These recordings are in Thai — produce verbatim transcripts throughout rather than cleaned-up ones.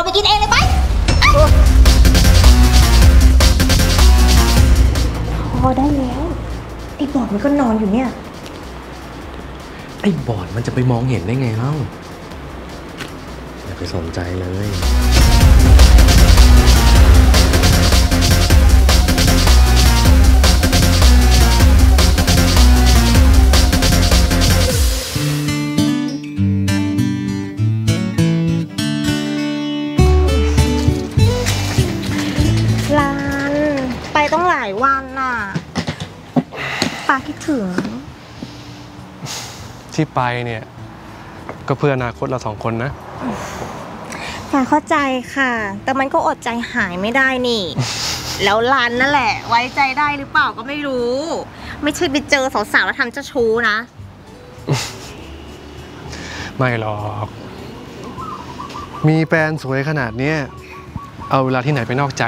ไปกินเองเลยไปพอได้แล้วไอ้บอดมันก็นอนอยู่เนี่ยไอ้บอดมันจะไปมองเห็นได้ไงเล่าอย่าไปสนใจเลยร้านไปต้องหลายวันน่ะป้าคิดถึงที่ไปเนี่ยก็เพื่ออนาคตเราสองคนนะป้าเข้าใจค่ะแต่มันก็อดใจหายไม่ได้นี่ แล้วร้านนั่นแหละไว้ใจได้หรือเปล่าก็ไม่รู้ไม่ใช่ไปเจอสาวๆแล้วทำเจ้าชู้นะไม่หรอกมีแฟนสวยขนาดนี้เอาเวลาที่ไหนไปนอกใจ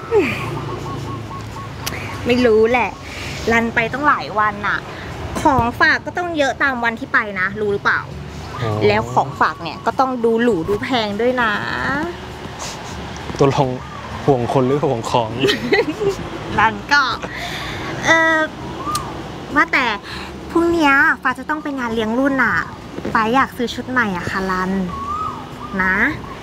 ไม่รู้แหละรันไปต้องหลายวันน่ะของฝากก็ต้องเยอะตามวันที่ไปนะรู้หรือเปล่าแล้วของฝากเนี่ยก็ต้องดูหรูดูแพงด้วยนะตัวลงห่วงคนหรือห่วงของรันก็เออว่าแต่พรุ่งนี้ฟ้าจะต้องไปงานเลี้ยงรุ่นน่ะฟ้าอยากซื้อชุดใหม่อ่ะค่ะรันนะ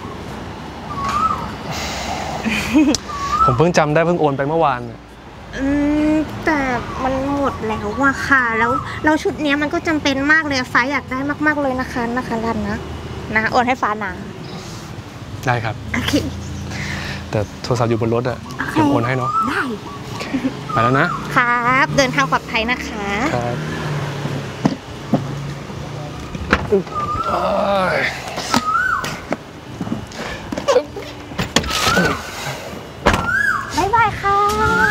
ผมเพิ่งจำได้เพิ่งโอนไปเมื่อวานอืมแต่มันหมดแล้วว่ะค่ะแล้วเราชุดนี้มันก็จำเป็นมากเลยฟ้าอยากได้มากๆเลยนะคะนะคะรันนะนะโอนให้ฟ้านะได้ครับโอเคแต่โทรศัพท์อยู่บนรถอะผมโอนให้เนาะได้ไปแล้วนะครับเดินทางปลอดภัยนะคะครับบ๊ายบายค่ะ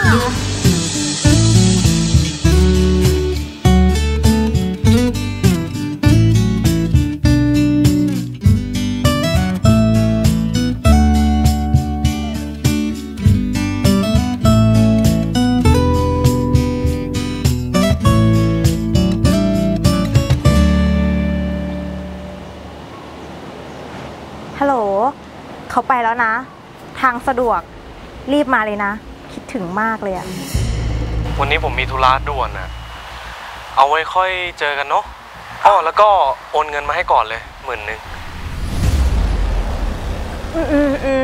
ฮัลโหลเขาไปแล้วนะทางสะดวกรีบมาเลยนะคิดถึงมากเลยอะวันนี้ผมมีธุระด่วนอะเอาไว้ค่อยเจอกันเนาะอ๋อแล้วก็โอนเงินมาให้ก่อนเลยหมื่นหนึ่งอืมอืมอืม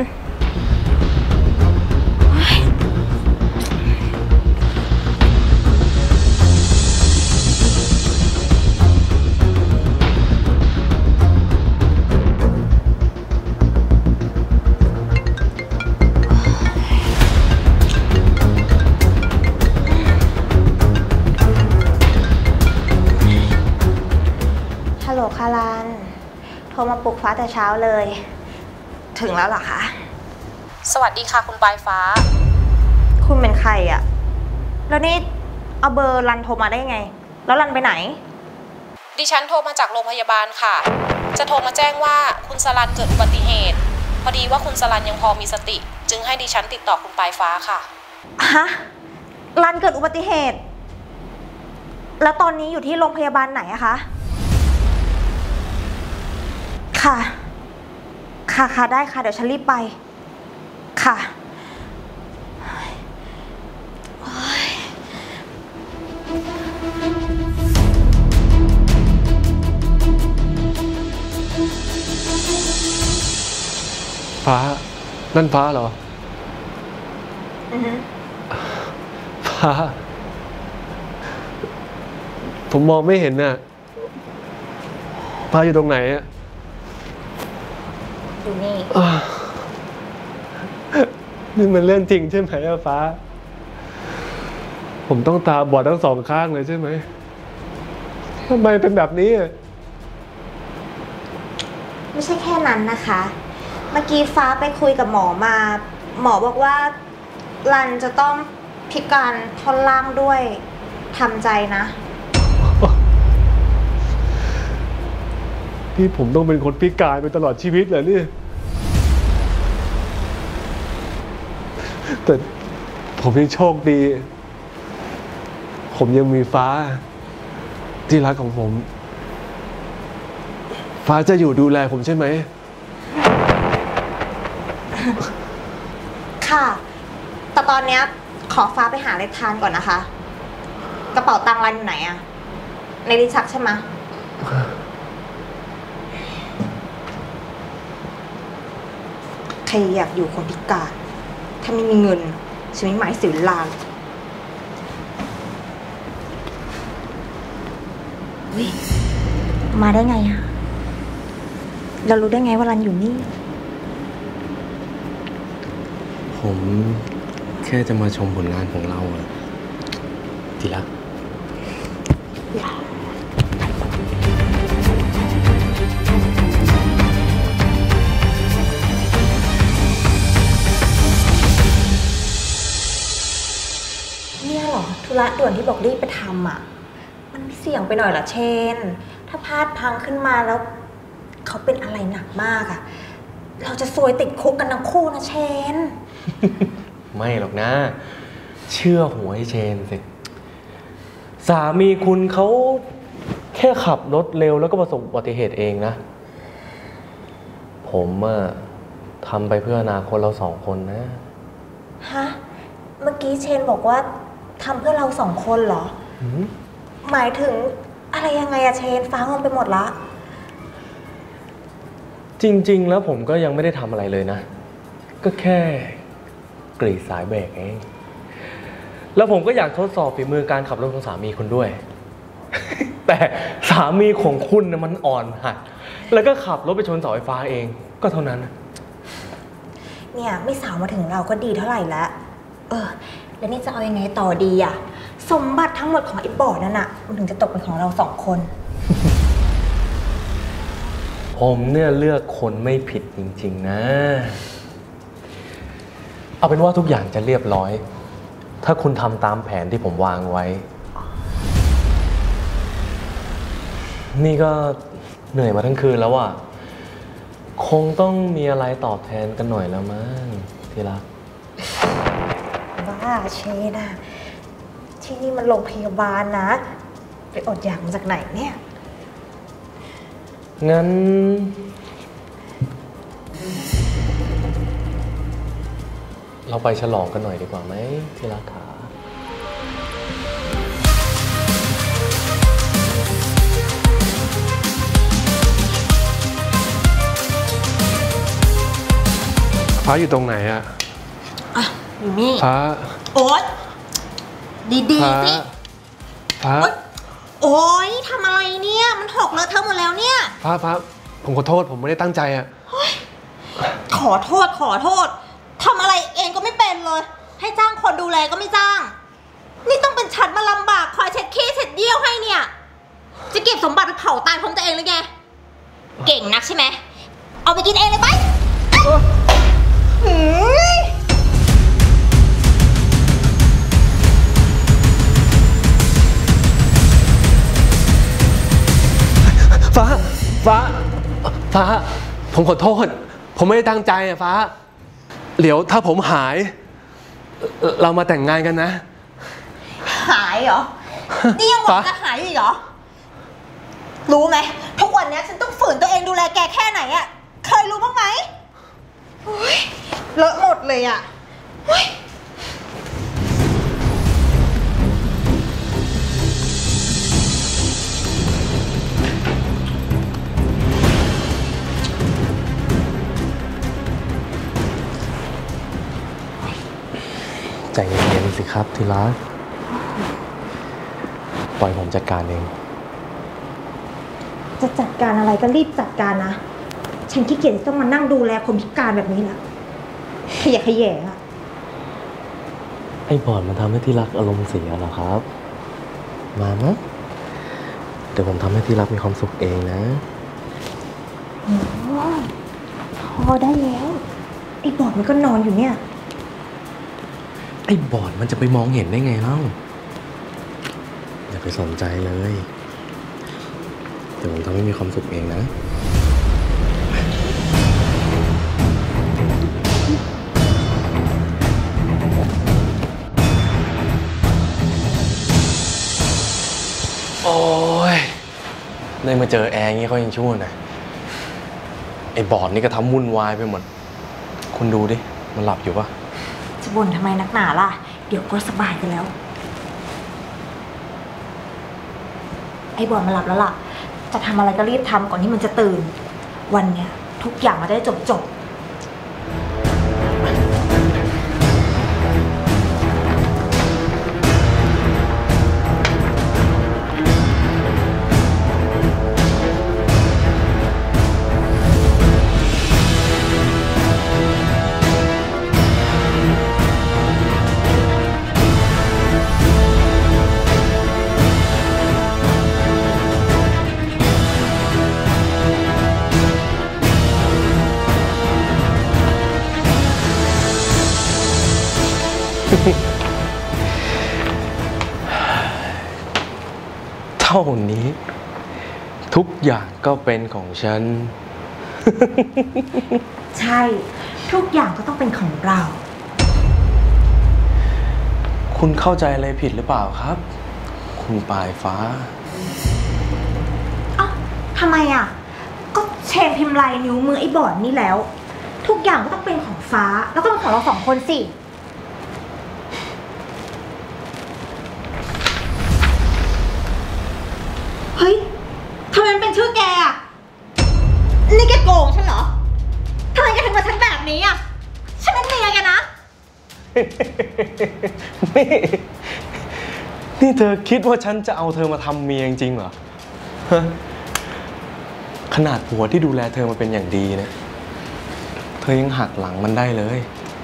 ฮัลโหลคารันโทรมาปลุกฟ้าแต่เช้าเลยถึงแล้วเหรอคะสวัสดีค่ะคุณปลายฟ้าคุณเป็นใครอะแล้วนี่เอาเบอร์รันโทรมาได้ไงแล้วรันไปไหนดิฉันโทรมาจากโรงพยาบาลค่ะจะโทรมาแจ้งว่าคุณสลันเกิดอุบัติเหตุพอดีว่าคุณสลันยังพอมีสติจึงให้ดิฉันติดต่อคุณปลายฟ้าค่ะฮะรันเกิดอุบัติเหตุแล้วตอนนี้อยู่ที่โรงพยาบาลไหนอะคะค่ะค่ะค่ะได้ค่ะเดี๋ยวฉันรีบไปค่ะฟ้านั่นฟ้าเหรออือฮึฟ้าผมมองไม่เห็นน่ะฟ้าอยู่ตรงไหนอะอยู่นี่นี่มันเรื่องจริงใช่ไหมอะฟ้าผมต้องตาบอดทั้งสองข้างเลยใช่ไหมทำไมเป็นแบบนี้ไม่ใช่แค่นั้นนะคะเมื่อกี้ฟ้าไปคุยกับหมอมาหมอบอกว่ารันจะต้องพิการท่อนล่างด้วยทำใจนะที่ผมต้องเป็นคนพิการไปตลอดชีวิตเหรอเนี่ยแต่ผมยังโชคดีผมยังมีฟ้าที่รักของผมฟ้าจะอยู่ดูแลผมใช่ไหมค่ะ แต่ตอนเนี้ยขอฟ้าไปหาอะไรทานก่อนนะคะ กระเป๋าตังค์รันอยู่ไหนอะในลิ้นชักใช่ไหมใครอยากอยู่คนพิการถ้าไม่มีเงินฉันไม่หมายสิวลานวิมาได้ไงอะเรารู้ได้ไงว่ารันอยู่นี่ผมแค่จะมาชมผลงานของเราอะทีรักเนี่ยเหรอธุระด่วนที่บอกรีบไปทำอ่ะมันเสี่ยงไปหน่อยเหรอเชนถ้าพลาดพังขึ้นมาแล้วเขาเป็นอะไรหนักมากอ่ะเราจะซวยติดคุกกันทั้งคู่นะเชนไม่หรอกนะเชื่อหัวไอ้เชนสิสามีคุณเขาแค่ขับรถเร็วแล้วก็ประสบอุบัติเหตุเองนะผมอะทำไปเพื่ออนาคตเราสองคนนะฮะเมื่อกี้เชนบอกว่าทำเพื่อเราสองคนเหรอหมายถึงอะไรยังไงอะเชนฟ้างงไปหมดละจริงๆแล้วผมก็ยังไม่ได้ทำอะไรเลยนะก็แค่กรีดสายเบรกเองแล้วผมก็อยากทดสอบฝีมือการขับรถของสามีคุณด้วย แต่สามีของคุณนะมันอ่อนหัดแล้วก็ขับรถไปชนเสาไฟฟ้าเองก็เท่านั้นเนี่ยไม่สาวมาถึงเราก็ดีเท่าไหร่แล้วเออแล้วนี่จะเอายังไงต่อดีอะสมบัติทั้งหมดของไอ้บอร์ดนั่นอะมันถึงจะตกเป็นของเราสองคนผมเนี่ยเลือกคนไม่ผิดจริงๆนะเอาเป็นว่าทุกอย่างจะเรียบร้อยถ้าคุณทำตามแผนที่ผมวางไว้นี่ก็เหนื่อยมาทั้งคืนแล้วอ่ะคงต้องมีอะไรตอบแทนกันหน่อยแล้วมั้งที่รักบ้าเชนะที่นี่มันโรงพยาบาลนะไปอดอยากมาจากไหนเนี่ยงั้นเราไปฉลองกันหน่อยดีกว่าไหมที่รักขาฟ้าอยู่ตรงไหนอะอ่ะอยู่นี่ฟ้าโอ๊ยดีๆสิฟ้าโอ๊ยทำอะไรเนี่ยมันหกเลอะเทอะหมดแล้วเนี่ยฟ้าฟ้าผมขอโทษผมไม่ได้ตั้งใจอะขอโทษขอโทษทำอะไรเองก็ไม่เป็นเลยให้จ้างคนดูแลก็ไม่จ้างนี่ต้องเป็นฉันมาลำบากคอยเช็ดขี้เช็ดเยี่ยวให้เนี่ยจะเก็บสมบัติไปเผาตายพร้อมตัวเองเลยไงเก่งนักใช่ไหมเอาไปกินเองเลยไปฟ้าฟ้าฟ้าผมขอโทษผมไม่ได้ตั้งใจอะฟ้าเดี๋ยวถ้าผมหายเรามาแต่งงานกันนะหายเหรอนี่ยังหวังจะหายอีกเหรอรู้ไหมทุกวันนี้ฉันต้องฝืนตัวเองดูแลแกแค่ไหนอะเคยรู้บ้างไหมเลอะหมดเลยอะใจเย็นๆสิครับที่รักปล่อยผมจัดการเองจะจัดการอะไรก็รีบจัดการนะฉันขี้เกียจต้องมานั่งดูแลคนพิการแบบนี้ละขยะขยะอะไอ้บอดมันทำให้ที่รักอารมณ์เสียเหรอครับมานะเดี๋ยวผมทำให้ที่รักมีความสุขเองนะพอได้แล้วไอ้บอดมันก็นอนอยู่เนี่ยไอ้บอดมันจะไปมองเห็นได้ไงเล่าอย่าไปสนใจเลยเดี๋ยวผมทำให้มีความสุขเองนะโอ้ยได้มาเจอแอร์งี้เขายังชั่วหน่อยไอ้บอดนี่ก็ทำวุ่นวายไปหมดคุณดูดิ มันหลับอยู่ปะจะบ่นทำไมนักหนาล่ะ เดี๋ยวก็สบายกันแล้ว ไอ้บอลมันหลับแล้วล่ะ จะทำอะไรก็รีบทำก่อนที่มันจะตื่น วันเนี้ยทุกอย่างมาได้จบจบเท่านี้ ทุกอย่างก็เป็นของฉันใช่ ทุกอย่างก็ต้องเป็นของเราคุณเข้าใจอะไรผิดหรือเปล่าครับ คุณปลายฟ้าเอ้าทำไมอ่ะ ก็เชนพิมพ์ลายนิ้วมือไอ้บอดนี่แล้ว ทุกอย่างก็ต้องเป็นของฟ้า แล้วก็เป็นของเราสองคนสิ เฮ้ยทำไมมันเป็นชื่อแกอ่ะ นี่แกโกงฉันเหรอทำไมแกถึงมาฉันแบบนี้อ่ะ ฉันเป็นเมียแกนะนี่นี่เธอคิดว่าฉันจะเอาเธอมาทำเมียจริงๆเหรอฮะขนาดผัวที่ดูแลเธอมาเป็นอย่างดีนะเธอยังหักหลังมันได้เลย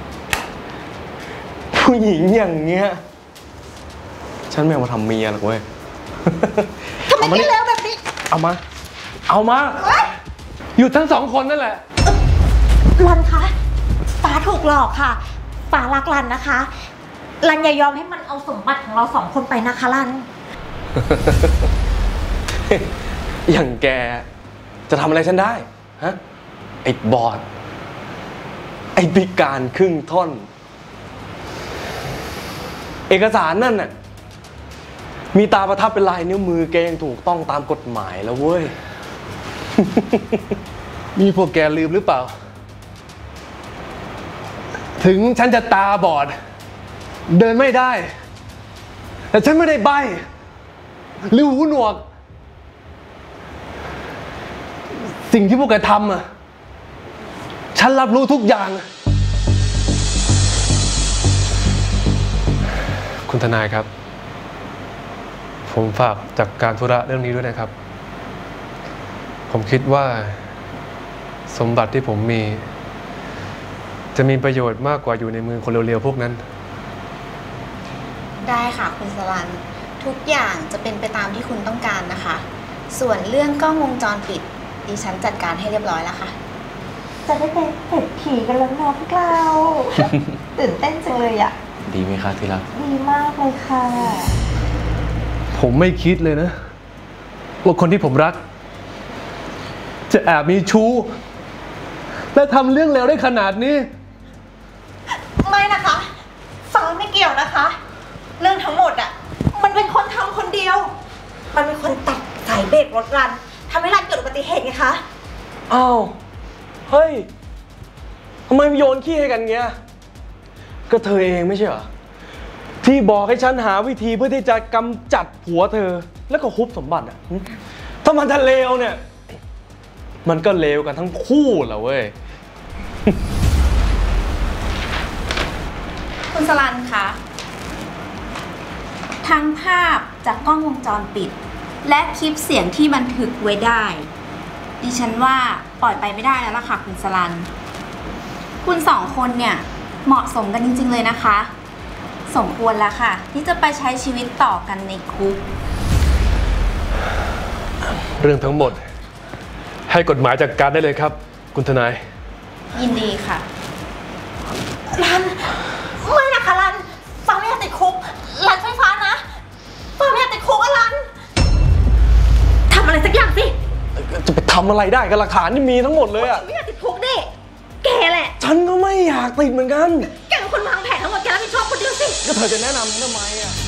ผู้หญิงอย่างเงี้ยฉันไม่เอามาทำเมียหรอกเว้ยทำไมแกเลวแบบนี้เอามา เอามาหยุดทั้งสองคนนั่นแหละรันคะฟ้าถูกหลอกค่ะฟ้ารักรันนะคะ รันอย่ายอมให้มันเอาสมบัติของเราสองคนไปนะคะรันอย่างแกจะทำอะไรฉันได้ฮะไอ้บอดไอ้พิการครึ่งท่อน เอกสารนั่นน่ะมีตาประทับเป็นลายนิ้วมือแกยังถูกต้องตามกฎหมายแล้วเว้ยมีพวกแกลืมหรือเปล่า ถึงฉันจะตาบอด เดินไม่ได้ แต่ฉันไม่ได้ใบ้หรือหูหนวก สิ่งที่พวกแกทำอ่ะ ฉันรับรู้ทุกอย่าง คุณทนายครับ ผมฝากจัดการธุระเรื่องนี้ด้วยนะครับ ผมคิดว่าสมบัติที่ผมมี จะมีประโยชน์มากกว่าอยู่ในมือคนเร็วๆพวกนั้นได้ค่ะคุณสรัญทุกอย่างจะเป็นไปตามที่คุณต้องการนะคะ ส่วนเรื่องกล้องวงจรปิดดิฉันจัดการให้เรียบร้อยแล้วค่ะจะได้เป็นเศรษฐีกันแล้วเนาะพวกเรา ตื่นเต้นจังเลยอ่ะดีไหมคะที่รักดีมากเลยค่ะผมไม่คิดเลยนะ ว่าคนที่ผมรัก จะแอบมีชู้ และทำเรื่องเลวได้ขนาดนี้ไม่นะคะฟ้าไม่เกี่ยวนะคะ เรื่องทั้งหมดอ่ะ มันเป็นคนทำคนเดียว มันเป็นคนตัดสายเบรกรถรันทำให้รันเกิดอุบัติเหตุไงคะอ้าว เฮ้ย ทำไมโยนขี้ให้กันเงี้ย ก็เธอเองไม่ใช่เหรอ ที่บอกให้ฉันหาวิธีเพื่อที่จะกำจัดผัวเธอ แล้วก็ฮุบสมบัติอ่ะหึถ้ามันจะเลวเนี่ย มันก็เลวกันทั้งคู่แหละเว้ยคุณสรัญคะทั้งภาพจากกล้องวงจรปิด และคลิปเสียงที่บันทึกไว้ได้ ดิฉันว่าปล่อยไปไม่ได้แล้วล่ะค่ะคุณสรัญคุณสองคนเนี่ยเหมาะสมกันจริงๆเลยนะคะ สมควรแล้วค่ะ ที่จะไปใช้ชีวิตต่อกันในคุกเรื่องทั้งหมด ให้กฎหมายจัดการได้เลยครับ คุณทนายยินดีค่ะรันไม่นะคะรันฟ้าไม่อยากติดคุกรันช่วยฟ้านะฟ้าไม่อยากติดคุกอะรันทำอะไรสักอย่างสิจะไปทำอะไรได้กับหลักฐานที่มีทั้งหมดเลยอ่ะไม่อยากติดคุกดิแกแหละฉันก็ไม่อยากติดเหมือนกันแกเป็นคนวางแผนทั้งหมดแกรับผิดชอบคนเดียวสิก็เธอจะแนะนำทำไมอ่ะ